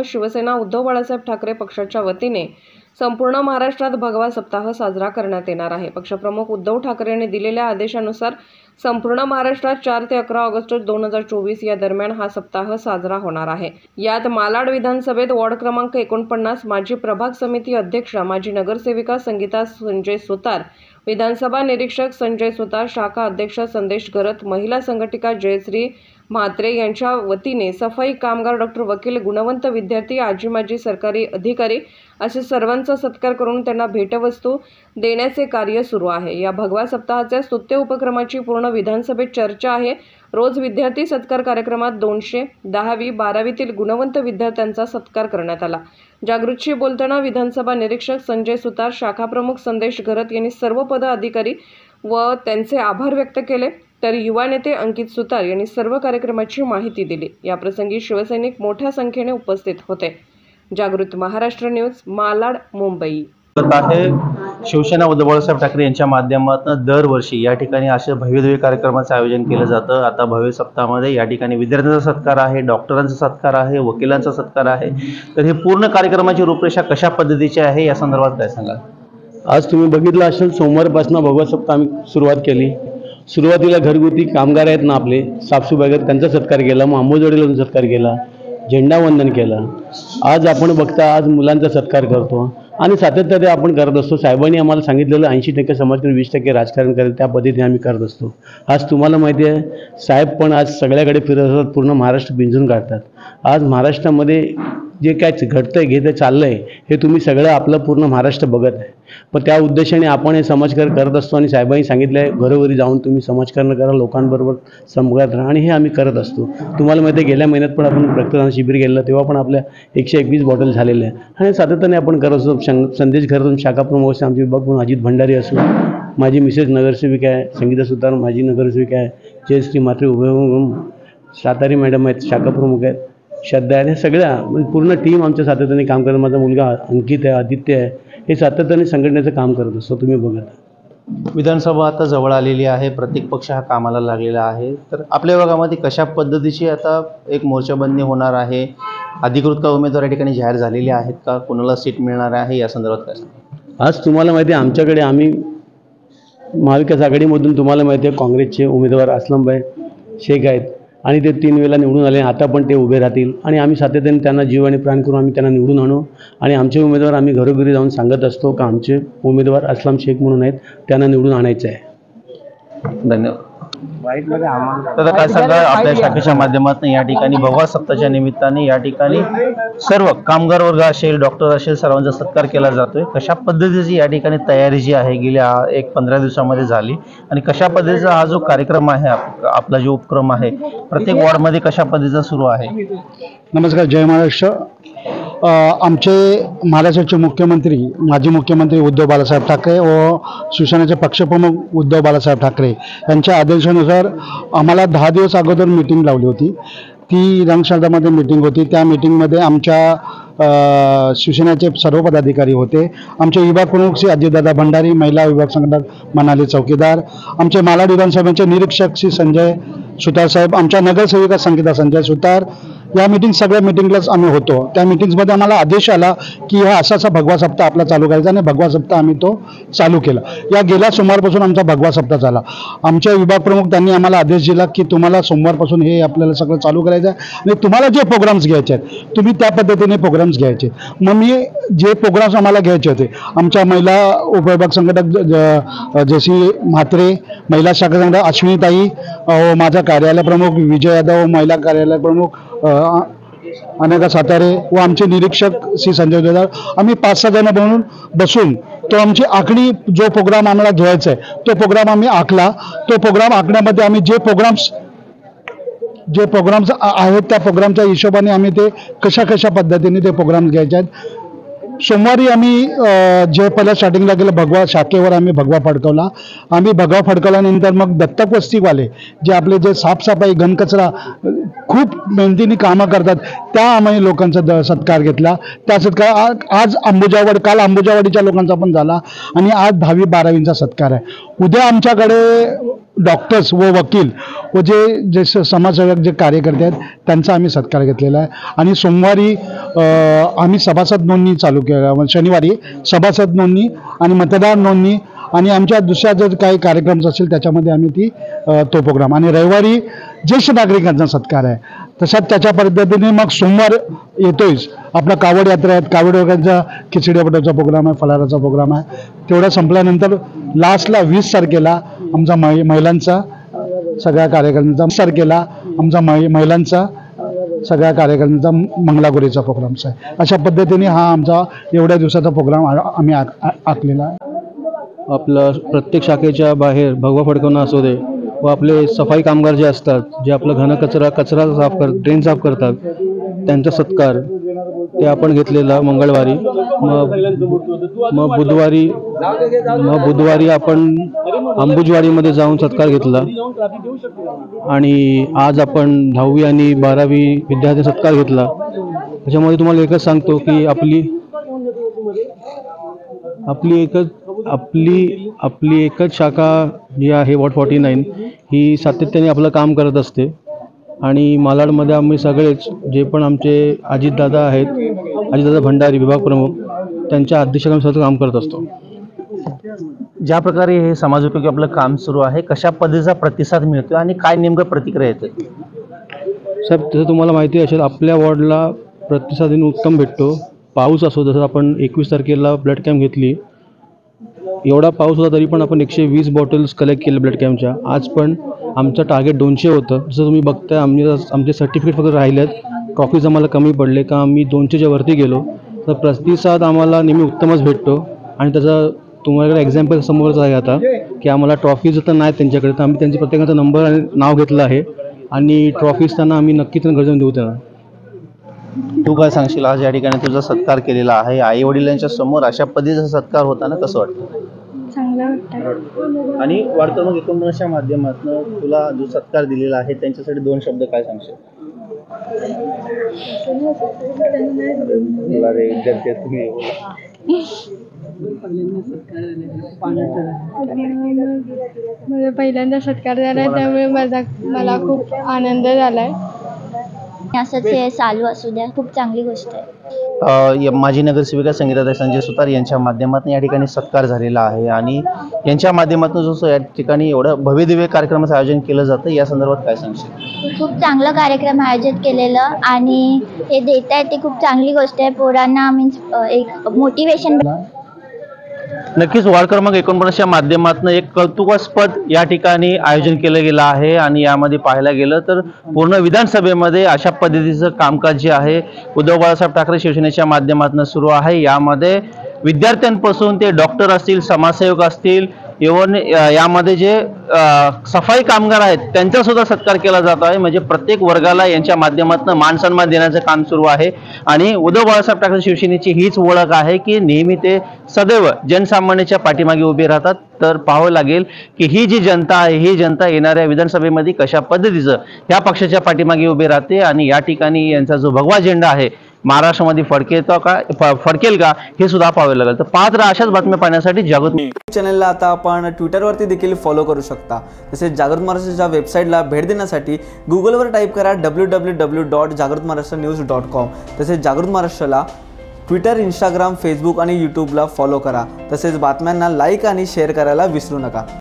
शिवसेना उद्धव बाळासाहेब ठाकरे पक्षाच्या वतीने संपूर्ण महाराष्ट्रात भगवा सप्ताह साजरा करण्यात येणार आहे। पक्षप्रमुख उद्धव ठाकरे यांनी दिलेल्या आदेशानुसार संपूर्ण महाराष्ट्रात 4 ते 11 ऑगस्ट 2024 या दरम्यान हा सप्ताह साजरा होणार आहे। यात मालाड विधानसभेत वॉर्ड क्रमांक 49 माजी प्रभाग समिती अध्यक्ष माजी नगरसेविका संगीता संजय सुतार, विधानसभा निरीक्षक संजय सुतार, शाखा अध्यक्ष संदेश गरत, महिला संघटिका जयश्री म्हात्रे यांच्या वतीने सफाई कामगार, डॉक्टर, वकील, गुणवंत विद्यार्थी, आजी माजी सरकारी अधिकारी असे सर्वांचा सत्कार करून त्यांना भेटवस्तू देण्याचे कार्य सुरू आहे। या भगवा सप्ताहाच्या स्तुत्य उपक्रमाची पूर्ण विधानसभेत चर्चा आहे। रोज विद्यार्थी सत्कार कार्यक्रमात 200 10वी 12वीतील गुणवंत विद्यार्थ्यांचा सत्कार करण्यात आला। जागृतशी बोलताना विधानसभा निरीक्षक संजय सुतार, शाखा प्रमुख संदेश गरत यांनी सर्व पदाधिकारी व त्यांचे आभार व्यक्त केले, तर युवा नेते अंकित सुतार यांनी सर्व कार्यक्रमाची माहिती दिली। या प्रसंगी शिवसैनिक मोठ्या संख्येने उपस्थित होते। जागृत महाराष्ट्र न्यूज, मालाड, मुंबई। आहे शिवसेना उद्धव बाळासाहेब ठाकरे यांच्या माध्यमातून दरवर्षी या ठिकाणी अशा भव्यदिव्य कार्यक्रमाचं आयोजन केलं जातं। आता भव्य सप्ताहामध्ये या ठिकाणी विद्यार्थ्यांचा सत्कार आहे, डॉक्टरांचा सत्कार आहे, वकिलांचा सत्कार आहे। तर हे पूर्ण कार्यक्रमाची रूपरेषा कशा पद्धतीची आहे या संदर्भात काय सांगाल? आज तुम्ही बघितलं असेल, सोमवारपासून भगवा सप्ताह आम्ही सुरुवात केली। सुरुवातीला घरगुती कामगार आहेत ना आपले, साफसफाई आहेत, त्यांचा सत्कार केला, मग आंबोजवाडीला सत्कार केला, झेंडावंदन केलं। आज आपण बघता आज मुलांचा सत्कार करतो आणि सातत्याने आपण करत असतो। साहेबांनी आम्हाला सांगितलेलं 80% समाजकारण 20% राजकारण करेल, त्या पद्धतीने आम्ही करत असतो। आज तुम्हाला माहिती आहे, साहेब पण आज सगळ्याकडे फिरत असतात, पूर्ण महाराष्ट्र पिंजून काढतात। आज महाराष्ट्रामध्ये जे काय घडतंय घेतं चाललंय हे तुम्ही सगळं आपलं पूर्ण महाराष्ट्र बघत आहे। पण त्या उद्देशाने आपण हे समाजकारण करत असतो आणि साहेबांनी सांगितलं आहे घरोघरी जाऊन तुम्ही समाजकारण करा, लोकांबरोबर संवाद राहा, आणि हे आम्ही करत असतो। तुम्हाला माहिती आहे गेल्या महिन्यात पण आपण रक्तदान शिबिर केलं, तेव्हा पण आपल्या 121 बॉटल झालेल्या आहे आणि सातत्याने आपण करत असतो। संदेश घरातून शाखा प्रमुख आमचे विभाग प्रमुख अजित भंडारी असो, माझी मिसेस नगरसेविका आहे संगीता सुतार, माझी नगरसेविका आहे जयश्री म्हात्रे, सातारी मॅडम आहेत शाखा प्रमुख आहेत, श्रद्धा आहे, सगळ्या पूर्ण टीम आमच्या सातत्याने काम करत। माझा मुलगा अंकित आहे, आदित्य आहे, हे सातत्याने संघटनेचं काम करत असतो। तुम्ही बघा विधानसभा आता जवळ आलेली आहे, प्रत्येक पक्ष हा कामाला लागलेला आहे। तर आपल्या विभागामध्ये कशा पद्धतीची आता एक मोर्चाबंदी होणार आहे? अधिकृत का उमेदवार या ठिकाणी जाहीर झालेले आहेत का? कोणाला सीट मिळणार आहे या संदर्भात काय सांगा? आज तुम्हाला माहिती आहे आमच्याकडे आम्ही महाविकास आघाडीमधून तुम्हाला माहिती आहे काँग्रेसचे उमेदवार असलमभाई शेख आहेत आणि ते 3 वेळा निवडून आले, आता पण ते उभे राहतील आणि आम्ही सातत्याने त्यांना जीव आणि प्राण करून आम्ही त्यांना निवडून आणू आणि आमचे उमेदवार आम्ही घरोघरी जाऊन सांगत असतो का आमचे उमेदवार असलम शेख म्हणून आहेत, त्यांना निवडून आणायचं आहे। धन्यवाद। तर काय सांगा, आपल्या शाखेच्या माध्यमातून या ठिकाणी भगवा सप्ताहाच्या निमित्ताने या ठिकाणी सर्व कामगार वर्ग असेल, डॉक्टर असेल, सर्वांचा सत्कार केला जातोय। कशा पद्धतीची या ठिकाणी तयारी जी आहे गेल्या 15 दिवसामध्ये झाली आणि कशा पद्धतीचा हा जो कार्यक्रम आहे, आपला जो उपक्रम आहे प्रत्येक वॉर्डमध्ये कशा पद्धतीचा सुरू आहे? नमस्कार, जय महाराष्ट्र। आमचे महाराष्ट्राचे मुख्यमंत्री माजी मुख्यमंत्री उद्धव बाळासाहेब ठाकरे व शिवसेनेचे पक्षप्रमुख उद्धव बाळासाहेब ठाकरे यांच्या आदेशानुसार आम्हाला 10 दिवस अगोदर मीटिंग लावली होती। ती रंगशाळामध्ये मीटिंग होती। त्या मीटिंगमध्ये आमच्या शिवसेनेचे सर्व पदाधिकारी होते। आमचे विभाग प्रमुख श्री अजितदादा भंडारी, महिला विभाग संघटक मनाली चौकीदार, आमचे मालाड विधानसभेचे निरीक्षक श्री संजय सुतार साहेब, आमच्या नगरसेविका संगीता संजय सुतार, या सगळ्या मीटिंगलाच आम्ही होतो। त्या मीटिंग्समध्ये आम्हाला आदेश आला की हा असा भगवा सप्ताह आपला चालू करायचा आणि भगवा सप्ताह आम्ही तो चालू केला। या गेल्या सोमवारपासून आमचा भगवा सप्ताह झाला। आमच्या विभाग प्रमुख त्यांनी आम्हाला आदेश दिला की तुम्हाला सोमवारपासून हे आपल्याला सगळं चालू करायचं आहे आणि तुम्हाला जे प्रोग्राम्स घ्यायचे आहेत तुम्ही त्या पद्धतीने प्रोग्राम्स घ्यायचे। मग मी जे प्रोग्राम्स आम्हाला घ्यायचे होते, आमच्या महिला उपविभाग संघटक जयश्री म्हात्रे, महिला शाखा संघटक अश्विनीताई, माझा कार्यालय प्रमुख विजय यादव, महिला कार्यालय प्रमुख अनेका सातारे व आमचे निरीक्षक श्री संजय देदार, आम्ही 5-6 जण बनून बसून तो आमची आखणी जो प्रोग्राम आम्हाला घ्यायचा आहे तो प्रोग्राम आम्ही आखला। तो प्रोग्राम आखण्यामध्ये आम्ही जे प्रोग्राम्स आहेत त्या प्रोग्रामच्या हिशोबाने आम्ही ते कशा पद्धतीने ते प्रोग्राम घ्यायचे आहेत। सोमवारी आम्ही जे पहिल्या स्टार्टिंगला गेलं भगवा शाखेवर आम्ही भगवा फडकवला। आम्ही भगवा फडकवल्यानंतर मग दत्तक वस्तीवाले जे आपले जे साफसफाई घनकचरा खूप मेहनतीने कामं करतात त्या आम्ही लोकांचा सत्कार घेतला। त्या सत्कार आज काल अंबुजावाडीच्या लोकांचा पण झाला आणि आज 10वी 12वींचा सत्कार आहे। उद्या आमच्याकडे डॉक्टर्स व वकील व जे समाजसेवक जे कार्यकर्ते आहेत त्यांचा आम्ही सत्कार घेतलेला आहे. आणि सोमवारी आम्ही सभासद नोंदणी चालू केल्या, शनिवारी सभासद नोंदणी आणि मतदार नोंदणी आणि आमच्या दुसऱ्या जर काही कार्यक्रम असेल त्याच्यामध्ये आम्ही तो प्रोग्राम, आणि रविवारी ज्येष्ठ नागरिकांचा सत्कार आहे. तशाच त्याच्या पद्धतीने मग सोमवार येतोयच आपला कावड यात्रा आहेत, कावड वगैरेचा खिचडी बटाचा प्रोग्राम आहे, फलाराचा प्रोग्राम आहे. तेवढा संपल्यानंतर लास्टला 20 तारखेला आमचा महिलांचा सगळ्या कार्यकर्त्यांचा मंगलागौरीचा प्रोग्राम आहे. अशा पद्धतीने हा आमचा एवढ्या दिवसाचा प्रोग्राम आम्ही आखलेला आहे. आपलं प्रत्येक शाखेच्या बाहेर भगवा फडकवणं असू दे व आपले सफाई कामगार जे असतात, जे आपलं घन कचरा साफ ड्रेन साफ करतात, त्यांचा सत्कार ते आपण घेतलेला मंगळवारी. मग बुधवारी आपण अंबुजवाडीमध्ये जाऊन सत्कार घेतला. आणि आज आपण 10वी आणि 12वी विद्यार्थी सत्कार घेतला. त्याच्यामध्ये तुम्हाला एकच सांगतो की आपली एकच शाखा जी आहे वॉर्ड 49 ही सातत्याने आपलं काम करत असते. आणि मालाडमध्ये आम्ही सगळेच जे पण आमचे अजितदादा आहेत, अजितदादा भंडारी विभाग प्रमुख, त्यांच्या अध्यक्षतेखाली काम करत असतो. ज्या प्रकारे हे समाजोपयोगी आपलं काम सुरू आहे, कशा पद्धतीचा प्रतिसाद मिळतो आणि काय नेमकं प्रतिक्रिया येते? साहेब, तसं तुम्हाला माहिती असेल आपल्या वॉर्डला प्रतिसाद उत्तम भेटतो. पाऊस असो, जसं आपण 21 तारखेला ब्लड कॅम्प घेतली, एवढा पाऊस होता तरी पण आपण 120 बॉटल्स कलेक्ट केले ब्लड कॅम्पच्या. आज पण आमचं टार्गेट 200 होतं. जसं तुम्ही बघताय आमचे सर्टिफिकेट फक्त राहिलेत, ट्रॉफीज आम्हाला कमी पडले का आम्ही 200च्या वरती गेलो. तर प्रतिसाद आम्हाला नेहमी उत्तमच भेटतो. आणि त्याचा तुम्हाला एक्झाम्पल समोरच आहे आता की आम्हाला ट्रॉफीज तर नाही त्यांच्याकडे, तर आम्ही त्यांच्या प्रत्येकाचा नंबर आणि नाव घेतलं आहे आणि ट्रॉफीज त्यांना आम्ही नक्कीच गरजून देऊ त्यांना. तू काय सांगशील, आज या ठिकाणी तुझा सत्कार केलेला आहे, आई वडिलांच्या समोर अशा पद्धतीचा सत्कार होताना कसं वाटतं? चांगलं वाटतं. आणि वार्तामग 19च्या माध्यमातून तुला जो सत्कार दिलेला आहे त्यांच्यासाठी 2 शब्द काय सांगशील? मला पहिल्यांदा सत्कार झाला, त्यामुळे मला खूप आनंद झालाय. असंच हे चालू असू द्या, खूप चांगली गोष्ट आहे. माजी नगरसेविका संगीताताई संजय सुतार यांच्या माध्यमातून या ठिकाणी सत्कार झालेला आहे आणि यांच्या माध्यमातून जो या ठिकाणी एवढं भव्यदिव्य कार्यक्रमाचं आयोजन केलं जातं, या संदर्भात काय सांगशील? खूप चांगलं कार्यक्रम आयोजित केलेलं आणि हे देत आहे ते खूप चांगली गोष्ट आहे. पोरांना मीन्स एक मोटिवेशन. नक्कीच वॉर्ड क्रमांक 49च्या माध्यमातून एक कौतुकास्पद या ठिकाणी आयोजन केलं गेलं आहे. आणि यामध्ये पाहायला गेलं तर पूर्ण विधानसभेमध्ये अशा पद्धतीचं कामकाज जे आहे उद्धव बाळासाहेब ठाकरे शिवसेनेच्या माध्यमातून सुरू आहे. यामध्ये विद्यार्थ्यांपासून ते डॉक्टर असतील, समाजसेवक असतील, इव्हन यामध्ये जे सफाई कामगार आहेत त्यांचा सुद्धा सत्कार केला जातो आहे. म्हणजे प्रत्येक वर्गाला यांच्या माध्यमातून मान सन्मान देण्याचं काम सुरू आहे. आणि उद्धव बाळासाहेब ठाकरे शिवसेनेची हीच ओळख आहे की नेहमी ते सदैव जनसामान्याच्या पाठीमागे उभे राहतात. तर पाहावं लागेल की ही जी जनता आहे, ही जनता येणाऱ्या विधानसभेमध्ये कशा पद्धतीचं ह्या पक्षाच्या पाठीमागे उभे राहते आणि या ठिकाणी यांचा जो भगवा झेंडा आहे महाराष्ट्रामध्ये फडकेल का हे सुद्धा पाहावे लागेल. तर पाहत राहा अशाच बातम्या पाहण्यासाठी जागृत चॅनलला आता आपण ट्विटरवरती देखील फॉलो करू शकता. तसेच जागृत महाराष्ट्राच्या वेबसाईटला भेट देण्यासाठी गुगलवर टाईप करा www.jagratmaharashtranews.com. तसेच जागृत महाराष्ट्राला ट्विटर, इंस्टाग्राम, फेसबुक आणि यूट्यूबला फॉलो करा. तसेच बातम्यांना लाईक आणि शेअर करायला विसरू नका.